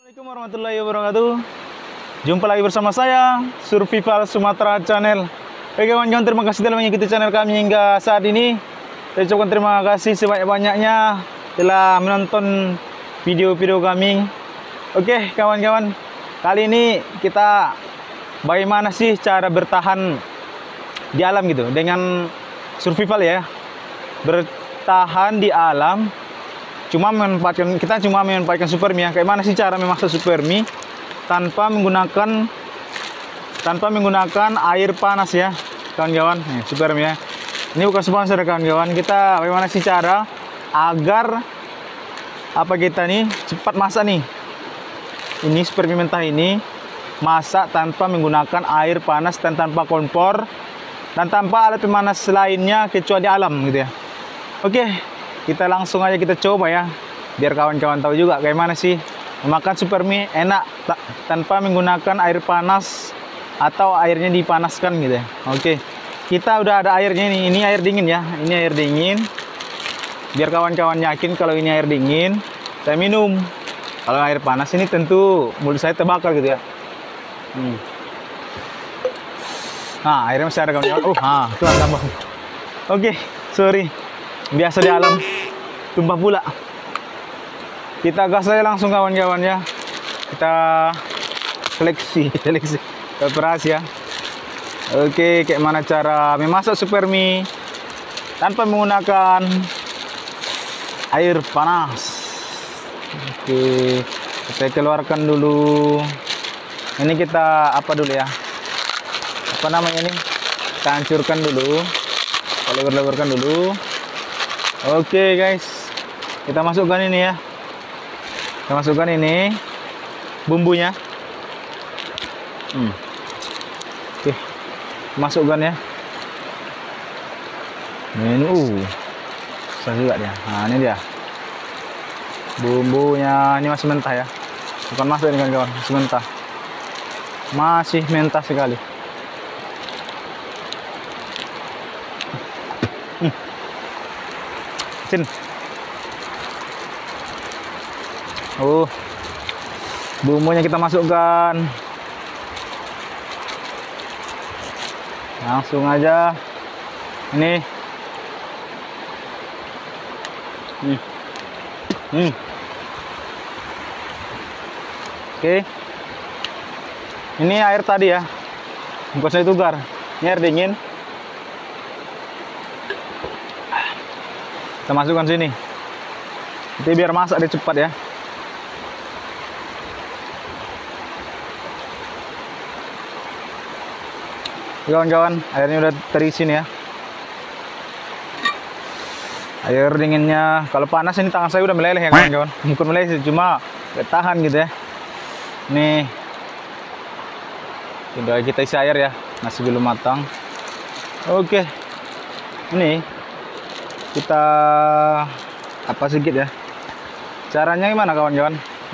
Assalamualaikum warahmatullahi wabarakatuh. Jumpa lagi bersama saya, Survival Sumatera Channel. Oke kawan-kawan, terima kasih telah mengikuti channel kami hingga saat ini. Saya ucapkan terima kasih sebanyak-banyaknya telah menonton video-video kami. Oke kawan-kawan, kali ini kita bagaimana sih cara bertahan di alam gitu dengan survival ya. Bertahan di alam cuma memanfaatkan super mie ya. Kayak mana sih cara memasak super mie tanpa menggunakan air panas ya kawan-kawan. Super mie ya. Ini bukan sponsor kawan-kawan. Kita bagaimana sih cara agar kita nih cepat masak nih. Ini super mie mentah ini masak tanpa menggunakan air panas dan tanpa kompor dan tanpa alat pemanas lainnya kecuali alam gitu ya. Oke, kita langsung aja kita coba ya, biar kawan-kawan tahu juga kayak mana sih memakan super mie enak tanpa menggunakan air panas atau airnya dipanaskan gitu ya. Oke, kita udah ada airnya nih, ini air dingin ya, ini air dingin. Biar kawan-kawan yakin kalau ini air dingin, saya minum. Kalau air panas ini tentu mulut saya terbakar gitu ya. Nah, airnya masih ada kawan-kawan. Tuh tambah. Oke, sorry. Biasa di alam tumpah pula. Kita gas aja langsung kawan-kawan ya. Kita seleksi operasi ya. Oke, kayak mana cara memasak super mie tanpa menggunakan air panas. Oke, saya keluarkan dulu. Ini kita apa dulu ya? Apa namanya nih? Kita hancurkan dulu. Kita lebar-lebarkan dulu. Oke guys, kita masukkan ini ya. Kita masukkan ini bumbunya. Oke, masukkan ya. Ini susah juga dia. Nah ini dia bumbunya. Ini masih mentah ya, bukan masuk ini kawan-kawan, masih mentah, masih mentah sekali. Sin. Bumbunya kita masukkan. Langsung aja. Ini. Oke. Ini air tadi ya. Bukan saya tukar. Ini air dingin. Kita masukkan sini. Jadi biar masak dia cepat ya. Kawan-kawan, airnya udah terisi nih ya. Air dinginnya, kalau panas ini tangan saya udah meleleh ya kawan-kawan. Bukan meleleh sih, cuma tahan gitu ya. Nih. Udah kita isi air ya, masih belum matang. Oke. Ini kita apa sedikit ya. Caranya gimana kawan-kawan?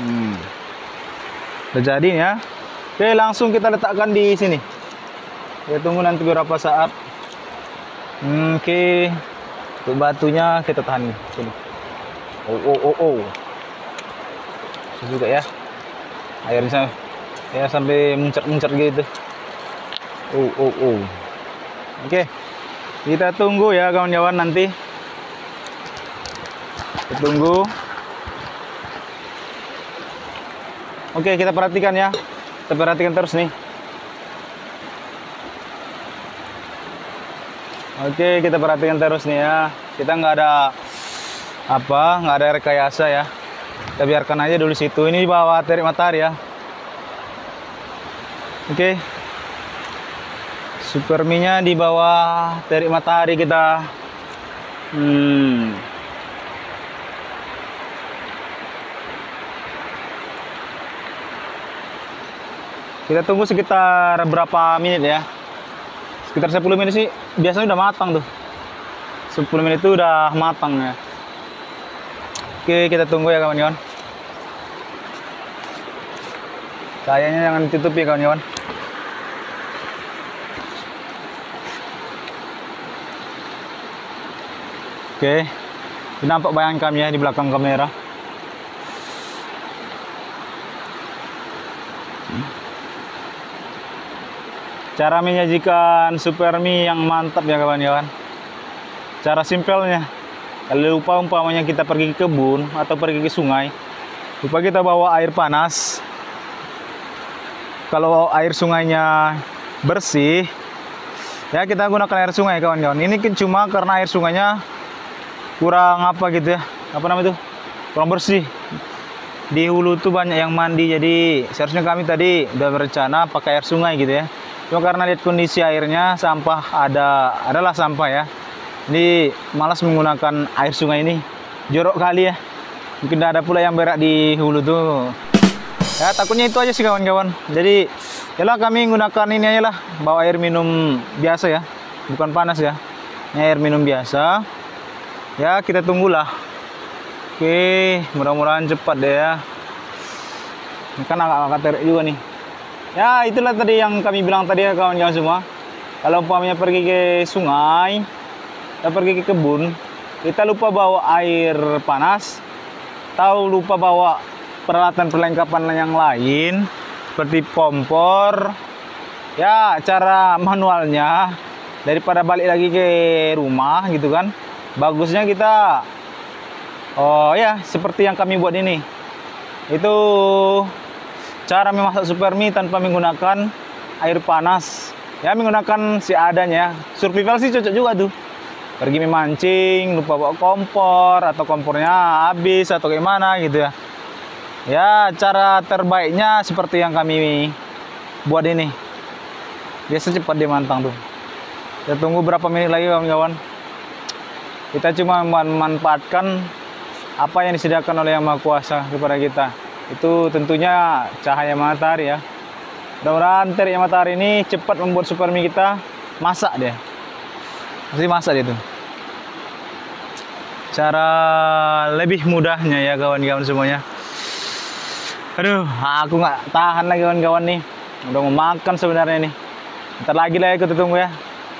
Udah jadi ya. Oke, langsung kita letakkan di sini. Ya tunggu nanti beberapa saat. Oke. Untuk batunya kita tahan nih. Sini. Susah juga ya. Airnya ya sampai muncrat-muncrat gitu. Oke. Kita tunggu ya kawan-kawan nanti. Kita tunggu. Oke, kita perhatikan ya. Kita perhatikan terus nih. Oke, kita perhatikan terus nih ya. Kita nggak ada rekayasa ya. Kita biarkan aja dulu situ. Ini di bawah terik matahari ya. Oke. Super mie-nya di bawah terik matahari kita. Kita tunggu sekitar berapa menit ya? Sekitar 10 menit sih. Biasanya udah matang tuh. 10 menit itu udah matang ya. Oke, kita tunggu ya kawan-kawan. Kayaknya jangan ditutup ya kawan-kawan. Oke. Nampak bayangan kami ya di belakang kamera. Cara menyajikan super mie yang mantap ya kawan-kawan. Cara simpelnya, kalau lupa umpamanya kita pergi ke kebun atau pergi ke sungai, lupa kita bawa air panas. Kalau air sungainya bersih, ya kita gunakan air sungai kawan-kawan. Ini cuma karena air sungainya kurang apa gitu ya, apa namanya itu, kurang bersih. Di hulu tuh banyak yang mandi, jadi seharusnya kami tadi udah berencana pakai air sungai gitu ya. Cuma karena lihat kondisi airnya sampah adalah sampah ya. Jadi malas menggunakan air sungai ini, jorok kali ya. Mungkin ada pula yang berak di hulu tuh. Ya takutnya itu aja sih kawan-kawan. Jadi yalah kami gunakan ini aja lah, bawa air minum biasa ya, bukan panas ya. Ini air minum biasa. Ya kita tunggulah. Oke, mudah-mudahan cepat deh ya. Ini kan agak terik juga nih. Ya itulah tadi yang kami bilang tadi ya kawan-kawan semua. Kalau umpamanya pergi ke sungai, kita pergi ke kebun, kita lupa bawa air panas, atau lupa bawa peralatan perlengkapan yang lain seperti kompor. Ya cara manualnya, daripada balik lagi ke rumah gitu kan, bagusnya kita seperti yang kami buat ini. Itu cara memasak super mie tanpa menggunakan air panas. Ya menggunakan seadanya. Survival sih cocok juga tuh. Pergi memancing, lupa bawa kompor atau kompornya habis atau gimana gitu ya. Ya cara terbaiknya seperti yang kami buat ini. Biasa cepat dia matang tuh. Kita tunggu berapa menit lagi kawan-kawan. Kita cuma memanfaatkan apa yang disediakan oleh Yang Maha Kuasa kepada kita. Itu tentunya cahaya matahari ya. Mudah-mudahan teriknya matahari ini cepat membuat super mie kita masak dia. Pasti masak dia tuh. Cara lebih mudahnya ya kawan-kawan semuanya. Aduh, aku nggak tahan lagi kawan-kawan nih. Udah mau makan sebenarnya nih. Bentar lagi lah ya, kita tunggu ya.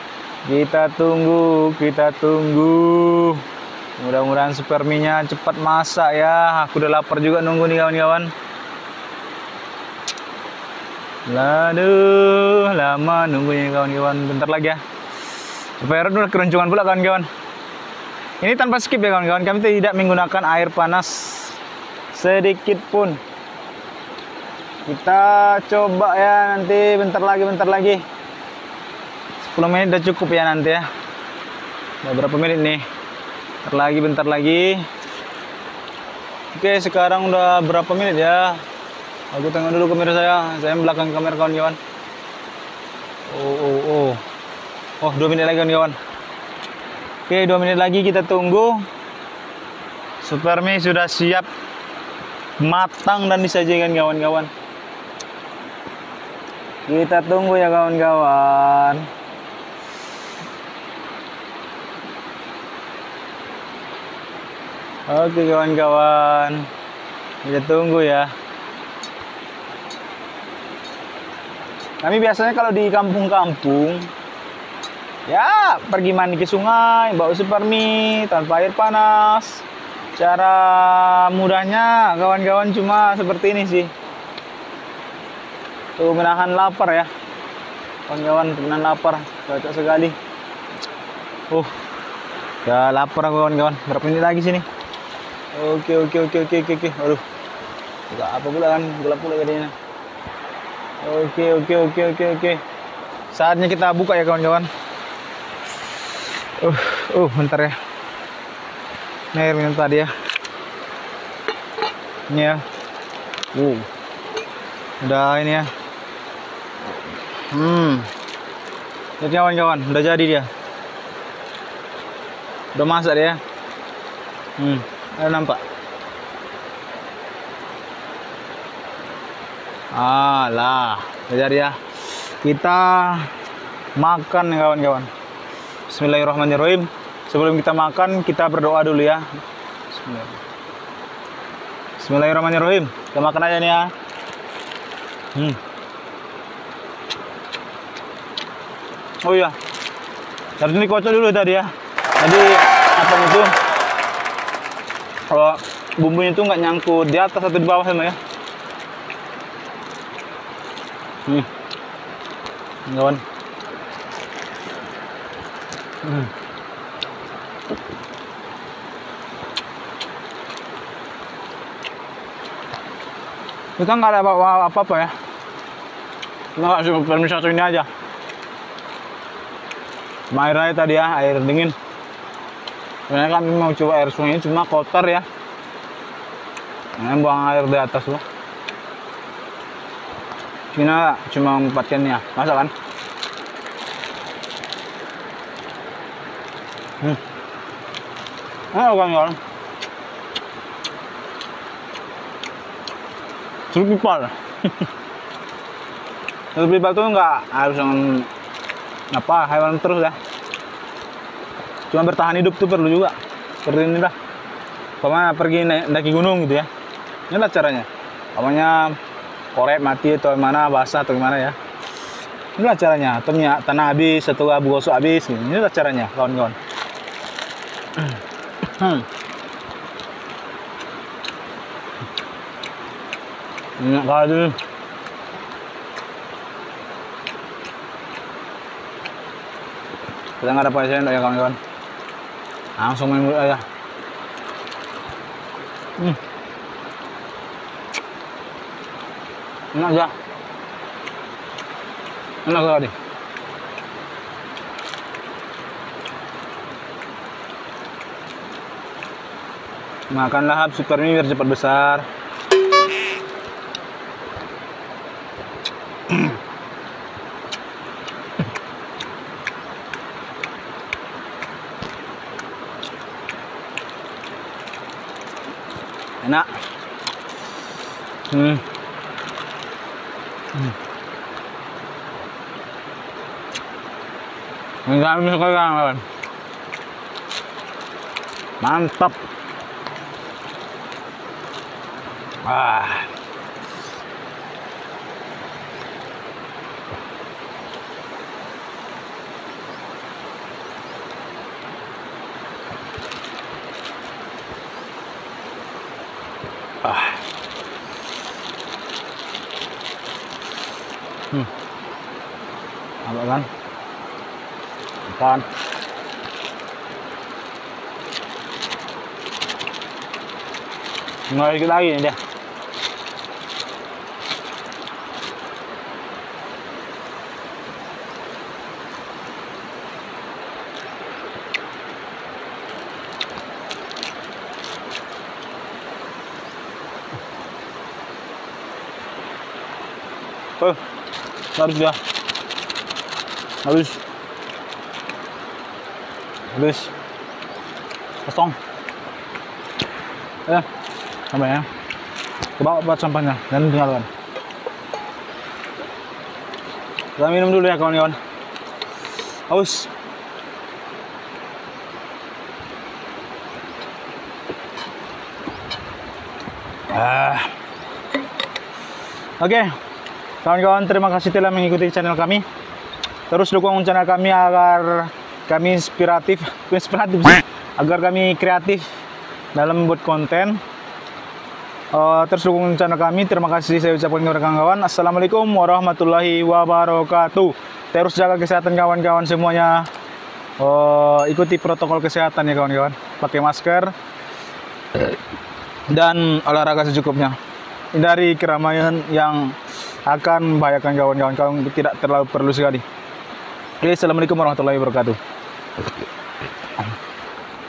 Kita tunggu. Mudah-mudahan super mie-nya cepat masak ya. Aku udah lapar juga nunggu nih kawan-kawan. Aduh, lama nunggunya kawan-kawan. Bentar lagi ya. Supaya udah keroncongan pula kawan-kawan. Ini tanpa skip ya kawan-kawan. Kami tidak menggunakan air panas sedikit pun. Kita coba ya nanti bentar lagi. 10 menit udah cukup ya nanti ya. Udah berapa menit nih? Bentar lagi. Oke, sekarang udah berapa menit ya? Aku tengok dulu kamera saya belakang kamera kawan-kawan. Oh, 2 menit lagi kawan-kawan. Oke, 2 menit lagi kita tunggu. Super mie sudah siap matang dan disajikan kawan-kawan. Kita tunggu ya kawan-kawan. Oke kawan-kawan, kita tunggu ya. Kami biasanya kalau di kampung-kampung, ya pergi mandi ke sungai, bawa super mie tanpa air panas. Cara mudahnya kawan-kawan cuma seperti ini sih. Tuh menahan lapar ya. Kawan-kawan, menahan lapar, cocok sekali. Ya lapar kawan-kawan. Berapa menit lagi sini? Oke. Aduh. Enggak apa pula kan, gelap pula jadinya. Oke. Saatnya kita buka ya kawan-kawan. Bentar ya. Ini air minum tadi ya. Ini ya. Udah ini ya. Jadi kawan-kawan, udah jadi dia. Udah masak dia. Ada nampak. Udah jadi ya. Kita makan kawan-kawan. Bismillahirrahmanirrahim. Sebelum kita makan, kita berdoa dulu ya. Bismillahirrahmanirrahim. Kita makan aja nih ya. Oh iya, harus dikocok dulu tadi ya. Jadi apa itu? Kalau bumbunya itu nggak nyangkut di atas atau di bawah sama ya. kawan. Kita nggak ada bawa apa-apa ya. Nggak cuma permisi satu ini aja. Cuma air aja tadi ya, air dingin. Sebenarnya kami mau coba air sungai ini cuma kotor ya. Nah, buang air di atas loh. Cina cuma empatkannya, masa kan? Kawan. Suruh pipal. Suruh pipal tuh nggak harus yang apa hewan terus ya. Cuma bertahan hidup tuh perlu juga. Seperti ini dah. Pokoknya pergi naik gunung gitu ya. Inilah caranya. Pokoknya korek mati atau mana basah atau gimana ya. Inilah caranya. Atau tanah habis atau abu gosok habis. Gitu. Inilah caranya kawan-kawan. Enak kali. Kita nggak ada pasien ya kawan-kawan. Langsung main mulut aja. Enak aja. Enak kali. Makan lahap super mie biar cepat besar. Enak. Enggak sekali kawan. Mantap. Apa kan? Makan. Nggak dikit lagi nih dia. Harus dia. Habis kosong ya sampai ya coba buat sampahnya dan tinggalkan. Kita minum dulu ya kawan-kawan, haus. Oke kawan-kawan, terima kasih telah mengikuti channel kami. Terus dukung channel kami agar kami inspiratif agar kami kreatif dalam membuat konten. Terus dukung channel kami. Terima kasih saya ucapkan kepada kawan-kawan. Assalamualaikum warahmatullahi wabarakatuh. Terus jaga kesehatan kawan-kawan semuanya. Ikuti protokol kesehatan ya kawan-kawan. Pakai masker dan olahraga secukupnya. Hindari keramaian yang akan membahayakan kawan-kawan kalau tidak terlalu perlu sekali. Oke, assalamualaikum warahmatullahi wabarakatuh.